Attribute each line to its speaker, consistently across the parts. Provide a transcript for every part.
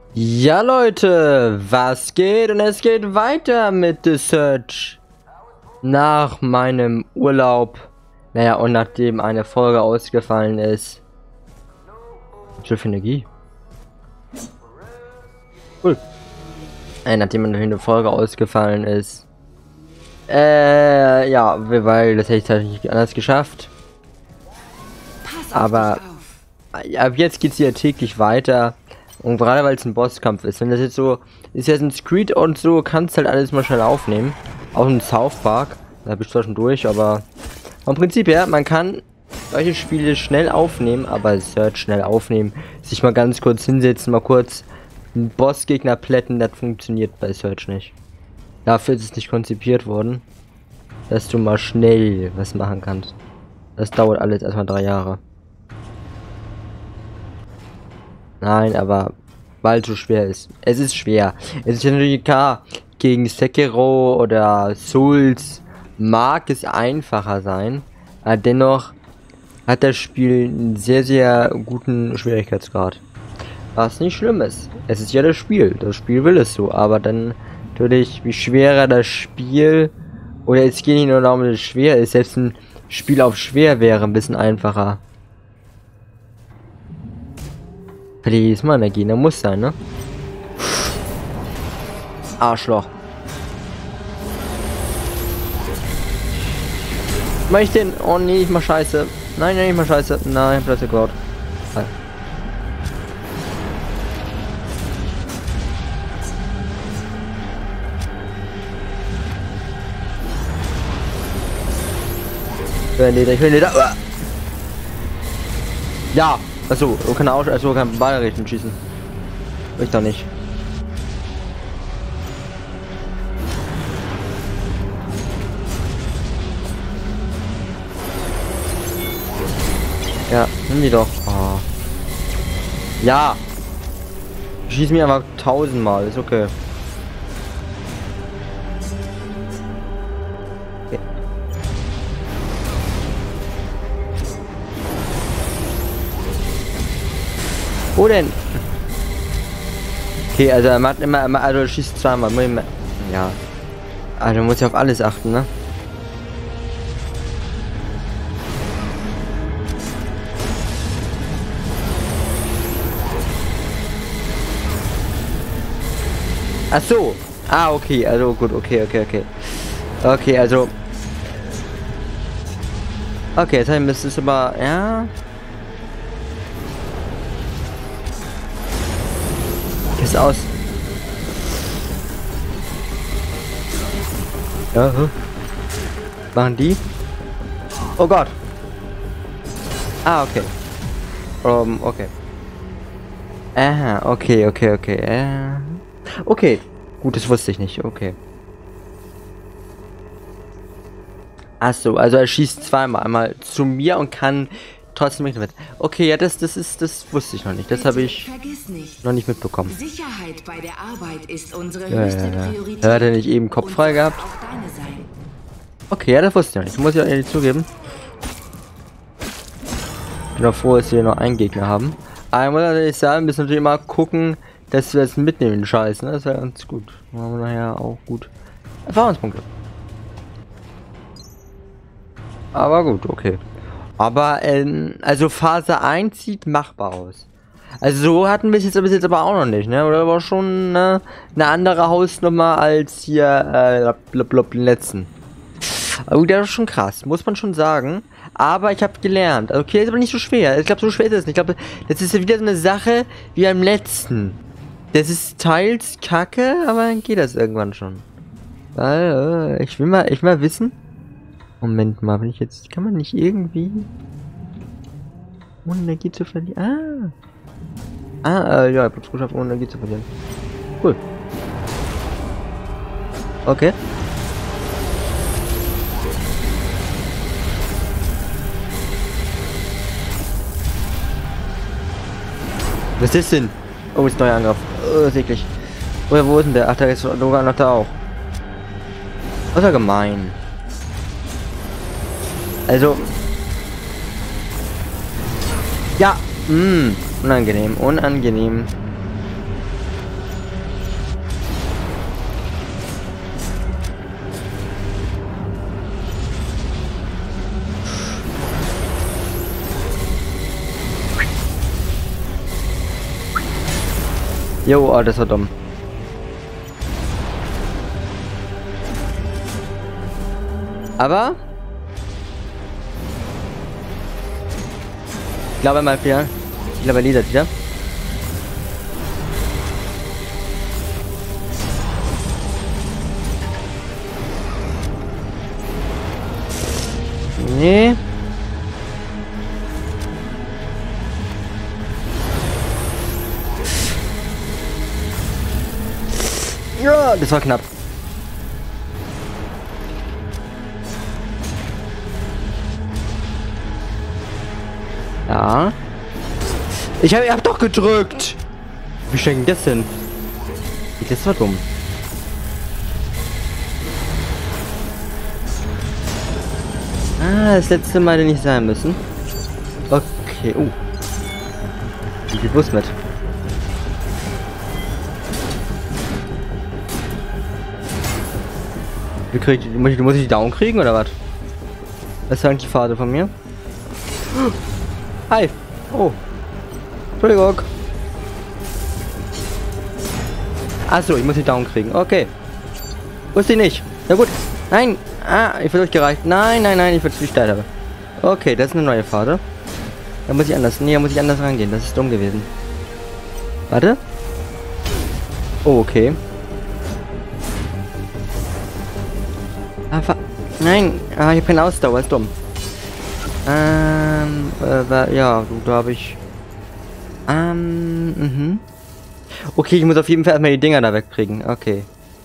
Speaker 1: Ja Leute, was geht? Und es geht weiter mit The Search. Nach meinem Urlaub. Naja, und nachdem eine Folge ausgefallen ist. So viel Energie. Cool. Nachdem eine Folge ausgefallen ist. Ja, weil das hätte ich halt nicht anders geschafft. Aber ab jetzt geht es hier täglich weiter. Und gerade weil es ein Bosskampf ist, wenn das jetzt so ist, jetzt ein Creed und so, kannst halt alles mal schnell aufnehmen. Auch ein South Park, da bist du zwar schon durch, aber vom Prinzip her, man kann solche Spiele schnell aufnehmen, aber Search schnell aufnehmen, sich mal ganz kurz hinsetzen, mal kurz einen Bossgegner plätten, das funktioniert bei Search nicht. Dafür ist es nicht konzipiert worden, dass du mal schnell was machen kannst. Das dauert alles erstmal 3 Jahre. Nein, aber weil es so schwer ist. Es ist schwer. Es ist natürlich klar, gegen Sekiro oder Souls mag es einfacher sein. Aber dennoch hat das Spiel einen sehr, sehr guten Schwierigkeitsgrad. Was nicht schlimm ist. Es ist ja das Spiel. Das Spiel will es so. Aber dann natürlich, wie schwerer das Spiel, oder es geht nicht nur darum, dass es schwer ist. Selbst ein Spiel auf schwer wäre ein bisschen einfacher. Jedes Mal Energie, da muss sein, ne? Arschloch. Mach ich den? Oh nee, ich mach Scheiße. Nein, nein, ich mach Scheiße. Nein, Platz gebaut. Ich will nicht. Ja. Achso, du kannst auch, also kann beide Richtungen schießen. Ich doch nicht. Ja, nimm die doch. Oh. Ja. Schieß mir aber 1000-mal, ist okay. Wo denn? Okay, also er macht immer, also er schießt zweimal. Ja. Also muss ja auf alles achten, ne? Ach so. Ah, okay, also gut, okay. Okay, also. Okay, jetzt müsste es aber, ja. Ist aus. Ja, machen die? Oh Gott. Ah, okay. Okay. Aha, okay. Okay. Gut, das wusste ich nicht. Okay. Ach so, also er schießt zweimal. Einmal zu mir und kann trotzdem nicht mit. Okay, ja, das wusste ich noch nicht. Das habe ich noch nicht mitbekommen.
Speaker 2: Sicherheit bei der Arbeit ist unsere höchste Priorität.
Speaker 1: Hat er nicht eben Kopf frei gehabt? Okay, ja, das wusste ich noch nicht. Muss ich auch ehrlich zugeben. Ich bin auch froh, dass wir noch einen Gegner haben. Aber ich muss natürlich sagen, müssen natürlich mal gucken, dass wir das mitnehmen, den Scheiß. Ne? Das wäre ganz gut. Dann haben wir nachher auch gut Erfahrungspunkte. Aber gut, okay. Aber, also Phase 1 sieht machbar aus. Also so hatten wir es jetzt aber auch noch nicht, ne? Oder war schon eine andere Hausnummer als hier, den letzten. Aber der ist schon krass, muss man schon sagen. Aber ich habe gelernt. Okay, ist aber nicht so schwer. Ich glaube, so schwer ist es nicht. Ich glaube, das ist ja wieder so eine Sache wie beim letzten. Das ist teils kacke, aber dann geht das irgendwann schon. Weil, ich will mal wissen. Moment mal, wenn ich jetzt... Kann man nicht irgendwie... Ohne Energie zu verlieren... ja, ich hab's geschafft, ohne Energie zu verlieren. Cool. Okay. Was ist denn? Oh, ist neuer Angriff. Oh, ist eklig. Oder wo ist denn der? Ach, der ist sogar noch da auch. Das ist ja gemein. Also. Ja. Unangenehm. Jo, oh, das war dumm. Aber ich glaube mal wieder. Ich glaube, er liedert wieder. Nee. Ja, das war knapp. Ja. Ich hab doch gedrückt. Wie schenken das denn? Das war dumm. Ah, das letzte Mal hätte nicht sein müssen. Okay, wie viel Bus mit? Wie krieg ich, muss ich die down kriegen oder was? Was ist eigentlich die Pfade von mir? Hi! Oh! Entschuldigung! Achso, ich muss die down kriegen. Okay. Wusste ich nicht. Na gut. Nein! Ah, ich wurde durchgereicht. Nein, nein, nein, ich würde zu steil haben. Okay, das ist eine neue Pfade. Da muss ich anders. Nee, da muss ich anders rangehen. Das ist dumm gewesen. Warte. Oh, okay. Nein, ich habe keine Ausdauer, ist dumm. Ja, da habe ich. Okay, ich muss auf jeden Fall erstmal die Dinger da wegkriegen. Okay.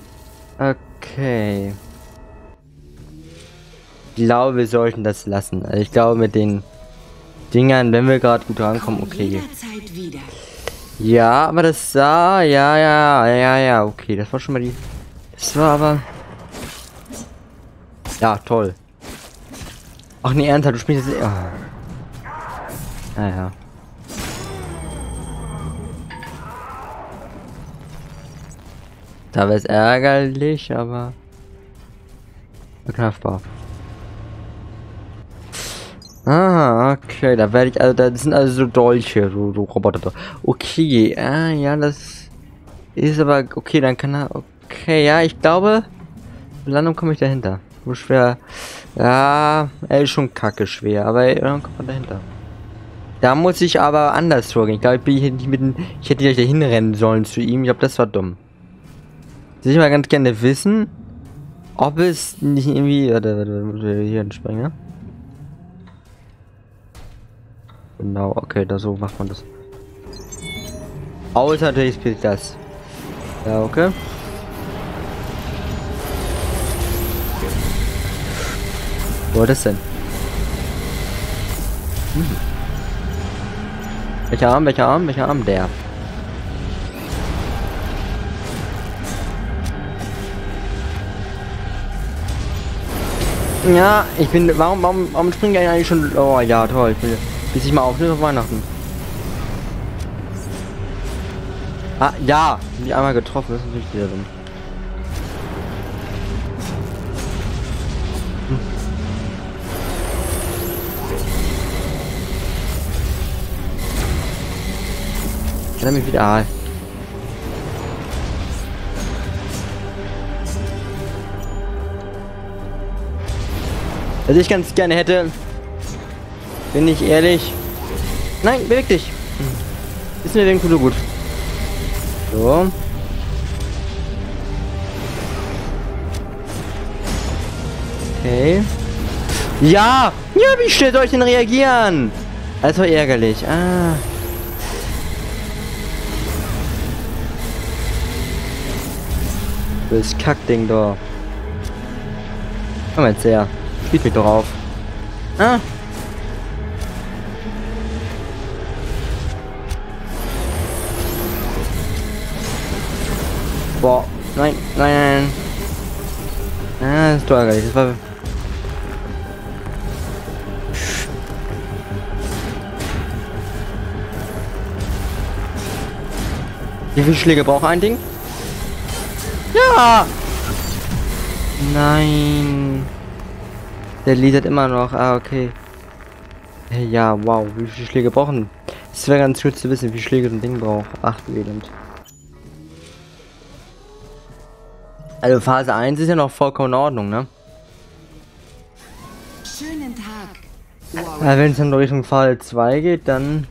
Speaker 1: Okay. Ich glaube, wir sollten das lassen. Also ich glaube, mit den Dingern, wenn wir gerade gut rankommen, okay. Ja, aber das sah. Ja, okay, das war schon mal die. Das war aber. Ja, toll. Ach nee, ernsthaft, du spielst jetzt. Oh. Naja. Da wäre es ärgerlich, aber beknackbar. Ah, okay, da werde ich, also das sind also so Dolche, so Roboter. Okay, ja, das ist aber, okay, dann kann er, okay, ja, ich glaube, Landung komme ich dahinter. So schwer, ja, er ist schon kacke schwer, aber dann kommt man dahinter. Da muss ich aber anders vorgehen. Ich glaube, ich hätte gleich dahin rennen sollen zu ihm. Ich glaube, das war dumm. Das will ich mal ganz gerne wissen, ob es nicht irgendwie, warte, hier entspringen, ja? Genau, okay, da so macht man das. Außer natürlich spielt das. Ja, okay. Wo war das denn? Welcher Arm? Der. Ja, ich bin. Warum springt er eigentlich schon? Oh ja, toll. Ich bin, bis ich mal aufnehme auf Weihnachten. Ah, ja. Mich einmal getroffen, das ist natürlich wieder dumm. Kann er mich wieder. Ah. Was ich ganz gerne hätte, bin ich ehrlich. Nein, beweg dich. Ist mir wegen so gut. So. Okay. Ja! Ja, wie schnell soll ich denn reagieren? Das war ärgerlich. Ah. Das Kackding da. Komm jetzt her. Spielt mich doch auf. Ah. Boah. Nein. Ah, das ist doch ärgerlich. Das war. Wie viele Schläge braucht ein Ding? Ja! Nein. Der liedert immer noch. Ah, okay. Hey, ja, wow. Wie viele Schläge brauchen? Es wäre ganz gut zu wissen, wie viele Schläge so ein Ding braucht. Ach, du Elend. Also Phase 1 ist ja noch vollkommen in Ordnung, ne?
Speaker 2: Schönen Tag. Wow.
Speaker 1: Ja, wenn es dann Richtung Phase 2 geht, dann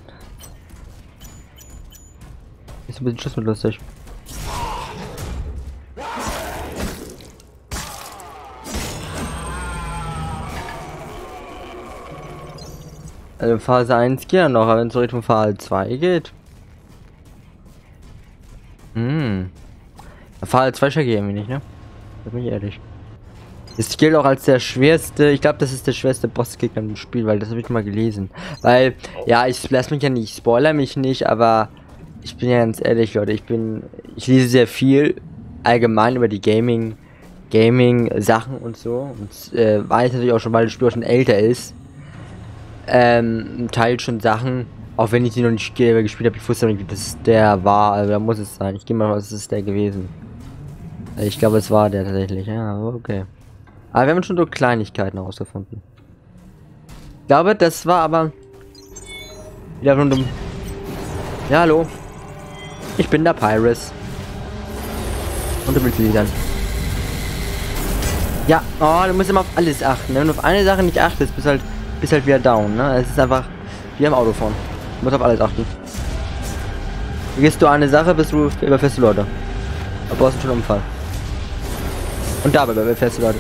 Speaker 1: ist ein bisschen Schuss mit lustig. Also Phase 1 geht ja noch, aber wenn es Richtung Phase 2 geht. Phase 2 check ich irgendwie nicht, ne? Da bin ich ehrlich. Es gilt auch als der schwerste, ich glaube, das ist der schwerste Bossgegner im Spiel, weil das habe ich mal gelesen. Weil, ja, ich lass mich ja nicht, ich spoiler mich nicht, aber ich bin ja ganz ehrlich, Leute, ich lese sehr viel allgemein über die Gaming-Sachen und so. Und weiß natürlich auch schon, weil das Spiel auch schon älter ist. Teilt schon Sachen, auch wenn ich die noch nicht gespielt habe, ich wusste noch nicht, wie das der war, also da muss es sein. Ich gehe mal aus, es ist der gewesen. Ich glaube, es war der tatsächlich, ja, okay. Aber wir haben schon so Kleinigkeiten herausgefunden. Ich glaube, das war aber wieder schon dumm. Ja, hallo. Ich bin der Pyrus. Und du willst sie dann. Ja, oh, du musst immer auf alles achten. Wenn du auf eine Sache nicht achtest, bist halt wieder down, ne? Es ist einfach wie am Autofahren. Du musst auf alles achten. Gehst du eine Sache, bist du überfährst du Leute. Du brauchst einen schönen Unfall. Und dabei überfährst du Leute.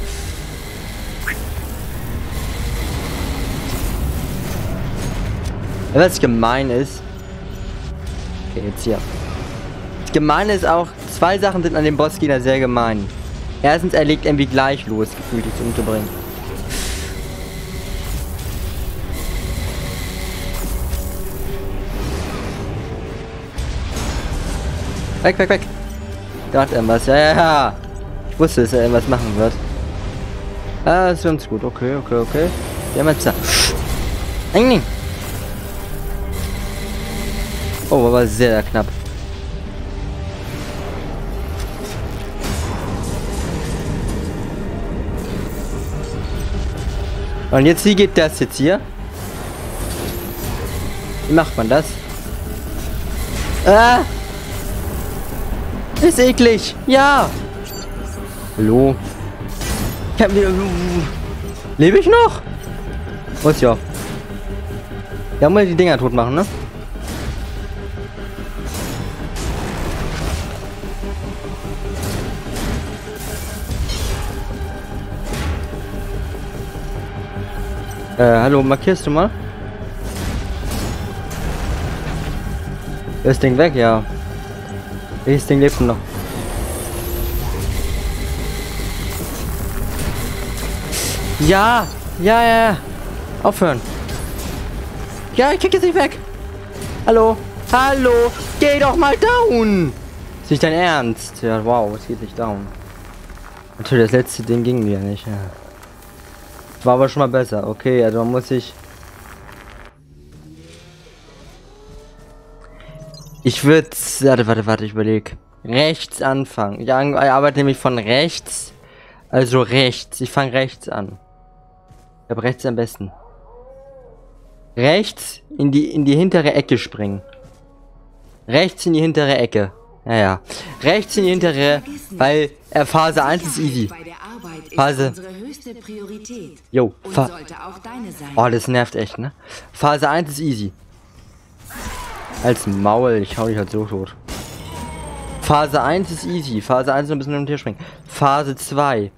Speaker 1: Was gemein ist. Okay, jetzt hier. Das Gemeine ist auch, zwei Sachen sind an dem Bossgegner sehr gemein. Erstens, er legt irgendwie gleich los, gefühlt dich umzubringen. Weg, weg, weg. Da hat irgendwas. Ja. Ich wusste, dass er irgendwas machen wird. Ah, das ist ganz gut. Okay. Wir haben jetzt da. Oh, aber sehr knapp. Und jetzt, wie geht das jetzt hier? Wie macht man das? Ah! Ist eklig! Ja! Hallo? Ich hab... Lebe ich noch? Was ja? Ja, mal die Dinger tot machen, ne? Hallo, markierst du mal? Das Ding weg, ja. Welches Ding lebt noch? Ja! Aufhören! Ja, ich krieg jetzt nicht weg! Hallo! Geh doch mal down! Ist nicht dein Ernst? Ja, wow, es geht nicht down. Natürlich, das letzte Ding ging ja nicht, ja. War aber schon mal besser. Okay, also man muss sich... Ich würde... Warte, ich überlege. Rechts anfangen. Ich arbeite nämlich von rechts. Also rechts. Ich fange rechts an. Ich glaube rechts am besten. Rechts in die hintere Ecke springen. Rechts in die hintere Ecke. Ja. Rechts in die hintere, weil Phase 1 ist easy. Phase. Jo, oh, das nervt echt, ne? Phase 1 ist easy. Als Maul, ich hau dich halt so tot. Phase 1 ist easy. Phase 1 ist ein bisschen hin und her springen. Phase 2.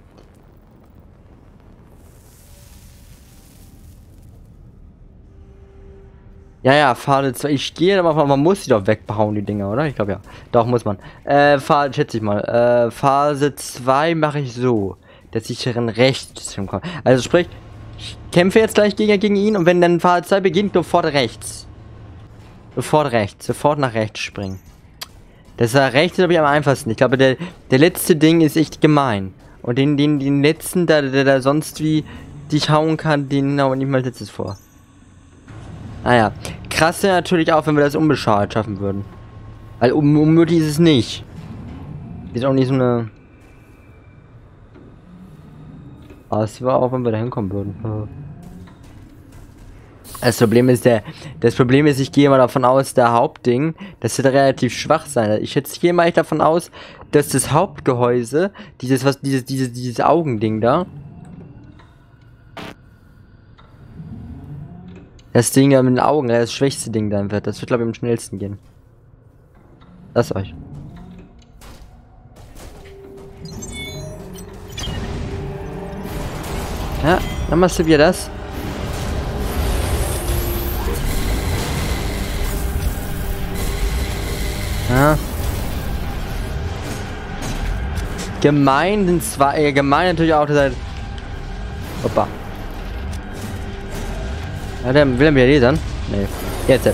Speaker 1: Ja, Phase 2. Ich gehe aber, man muss sie doch wegbauen, die Dinger, oder? Ich glaube ja. Doch, muss man. Schätze ich mal. Phase 2 mache ich so, dass ich dann rechts hinkomme. Also sprich, ich kämpfe jetzt gleich gegen ihn und wenn dann Phase 2 beginnt, sofort rechts. Sofort nach rechts springen. Das war rechts, glaube ich, am einfachsten. Ich glaube, der letzte Ding ist echt gemein. Und den letzten, der sonst wie dich hauen kann, den hauen wir nicht mal letztes vor. Naja, krass wäre natürlich auch, wenn wir das unbeschadet schaffen würden. Weil unmöglich ist es nicht. Ist auch nicht so eine... Aber es war auch, wenn wir da hinkommen würden. Das Problem ist, ich gehe mal davon aus, der Hauptding, das wird relativ schwach sein. Ich jetzt gehe mal davon aus, dass das Hauptgehäuse, dieses Augending da, das Ding da mit den Augen, das schwächste Ding dann wird. Das wird, glaube ich, am schnellsten gehen. Lasst euch. Ja, dann machst du wieder das. Ja. Gemein sind zwei, gemein natürlich auch, dass er... Hoppa. Ja, der will er wieder lesen? Nee. Jetzt.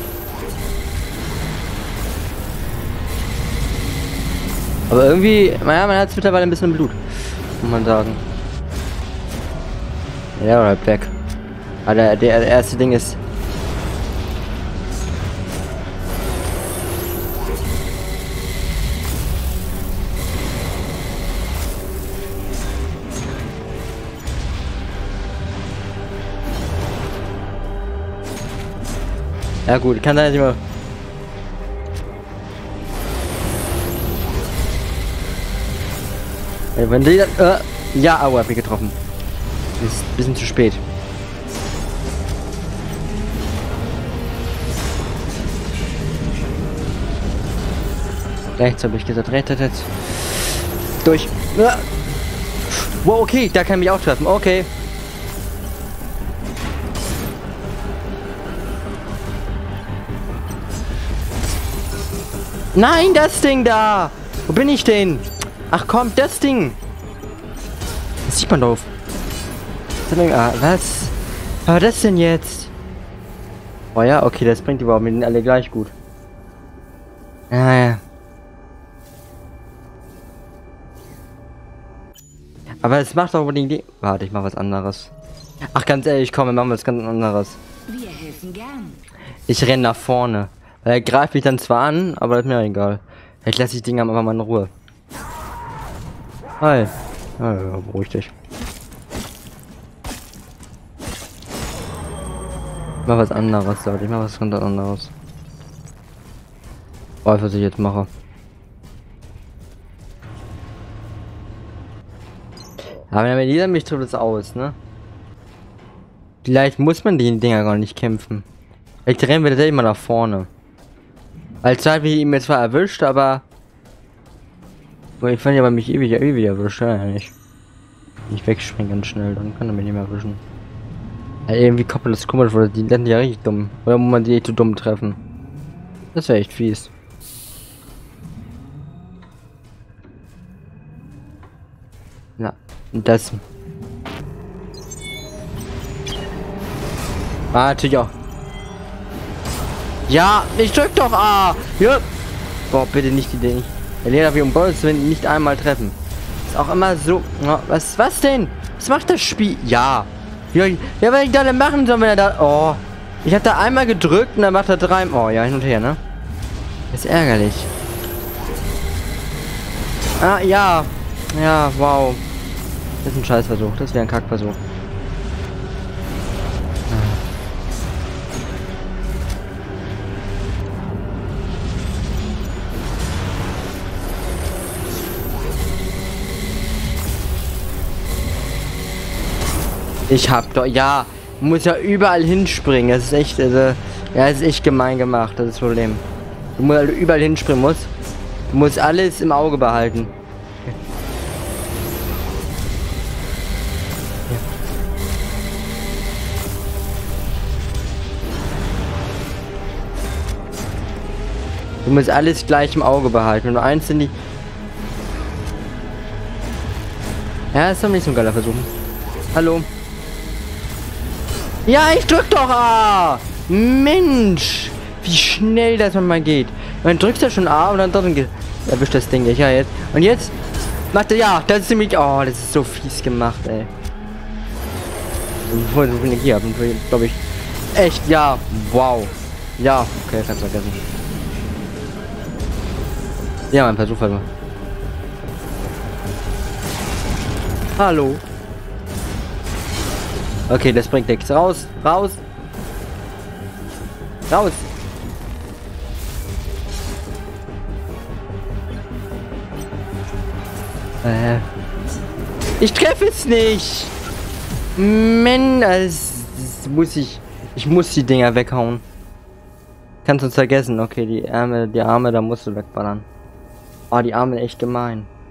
Speaker 1: Aber irgendwie, naja, man hat mittlerweile ein bisschen Blut. Muss man sagen. Ja, oder weg. Aber der erste Ding ist... Ja gut, kann sein, dass ich mal... Wenn die dann... ja, aua, hab ich getroffen. Ist ein bisschen zu spät. Rechts habe ich gesagt, rechts. Durch. Wow, okay, da kann mich auch treffen. Okay. Nein, das Ding da! Wo bin ich denn? Ach komm, das Ding! Das sieht man doof. Ah, was? Was war das denn jetzt? Oh ja, okay, das bringt überhaupt mit denen alle gleich gut. Ja. Aber es macht doch unbedingt die... Warte, ich mach was anderes. Ach, ganz ehrlich, komm, wir machen was ganz anderes.
Speaker 2: Wir helfen gern.
Speaker 1: Ich renne nach vorne. Er greift mich dann zwar an, aber das ist mir egal. Vielleicht lasse ich die Dinger einfach mal in Ruhe. Hi. Ja, beruhig dich. Ich mach was anderes, Leute. Ich mach was ganz anderes. Was ich jetzt mache. Aber wenn jeder mich trifft, es aus, ne? Vielleicht muss man die Dinger gar nicht kämpfen. Vielleicht rennen wir tatsächlich mal nach vorne. Als Zeit wie ihn jetzt zwar erwischt, aber... Ich fand ja bei mich ewig erwischt, ja nicht. Ich wegspringen ganz schnell, dann kann er mich nicht mehr erwischen. Ja, irgendwie koppelt das komisch, weil die landen ja richtig dumm. Oder muss man die zu dumm treffen? Das wäre echt fies. Na, und das. Ah, natürlich auch. Ja, ich drück doch A. Ja. Boah, bitte nicht die Dinge. Der Lehrer wie um Gottes Willen nicht einmal treffen. Ist auch immer so. Was denn? Was macht das Spiel? Ja. Ja, was ich da denn machen soll, wenn er da. Oh. Ich hab da einmal gedrückt und dann macht er drei. Oh ja, hin und her, ne? Das ist ärgerlich. Ah, ja. Ja, wow. Das ist ein Scheißversuch. Das wäre ein Kackversuch. Ich hab doch, ja, muss ja überall hinspringen. Das ist echt, also, ja, das ist echt gemein gemacht, das ist das Problem. Du musst halt überall hinspringen musst. Du musst alles im Auge behalten. Ja. Du musst alles gleich im Auge behalten. Wenn du eins in die... Ja, ist doch nicht so ein geiler Versuch. Hallo. Ja, ich drück doch A! Mensch! Wie schnell das mal geht. Man drückt ja schon A und dann erwischt das Ding nicht. Ja, jetzt. Und jetzt macht er, ja, das ist ziemlich. Oh, das ist so fies gemacht, ey. Ich wollte so viel Energie haben, glaube ich. Echt, ja. Wow. Ja, okay, kannst du vergessen. Ja, mein Versuch halt mal. Hallo. Okay, das bringt nichts. Raus, raus. Raus! Ich treffe es nicht! Mann, das muss ich muss die Dinger weghauen. Kannst uns vergessen. Okay, die Arme, da musst du wegballern. Oh, die Arme echt gemein.